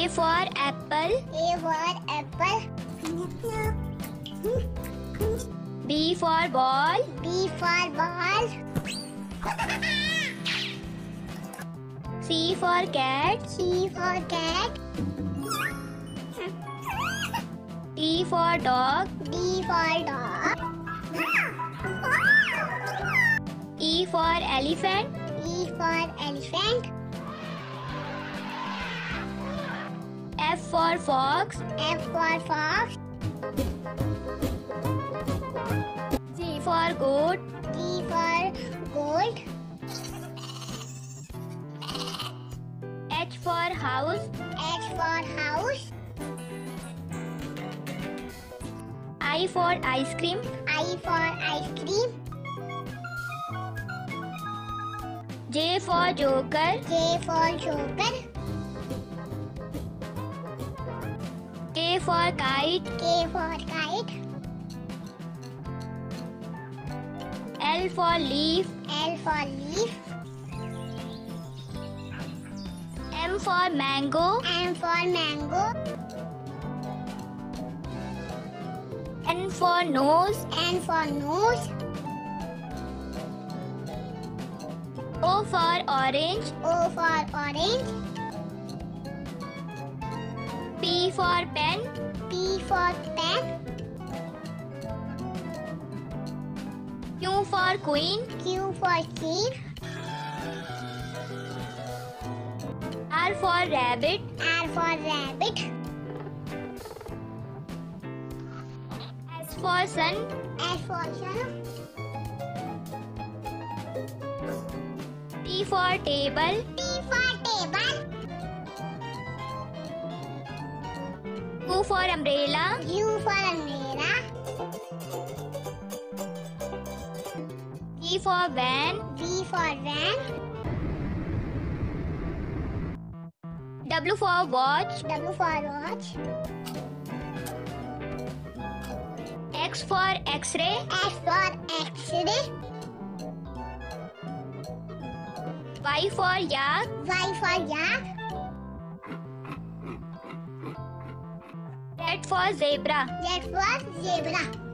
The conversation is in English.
A for apple. A for apple. B for ball. B for ball. C for cat. C for cat. D for dog. D for dog. E for elephant. E for elephant. F for fox. F for fox. G for goat. G for goat. H for house. H for house. I for ice cream. I for ice cream. J for joker. J for joker. K for kite. K for kite. L for leaf. L for leaf. M for mango. M for mango. N for nose. N for nose. O for orange. O for orange. P for pen. P for pen. Q for queen. Q for queen. R for rabbit. R for rabbit. S for sun. S for sun. T for table. T for table. U for umbrella. U for umbrella. V for van. V for van. W for watch. W for watch. X for x-ray. X for X-ray. Y for yak. Y for yak. Z for zebra. Z for zebra.